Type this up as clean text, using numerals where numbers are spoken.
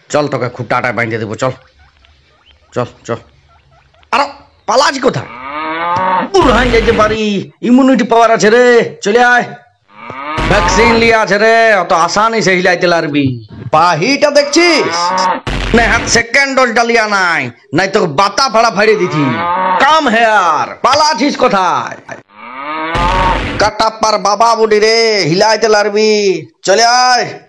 চল তোকে খুঁটাটা বাঁধিয়ে দেবো, চল চল চল। আর পালাচ্ছি কোথায়? বুড়হান যাইতে পারি, ইমিউনিটি পাওয়ার আছে রে, চলে আয়। ভ্যাকসিন লিয়ে আছে রে, অত আসানি সে হিলাইতে পারবি। পাহিটা দেখছিস? না হাত সেকেন্ড ডোজটা লিয়া নাই, নাই তোকে বাতা ফাড়া ফাড়িয়ে দিছি। কাম হেয়ার, পালাছিস কোথায়? কাটাপ্পার বাবা বুড়ি রে, হিলাইতে পারবি, চলে আয়।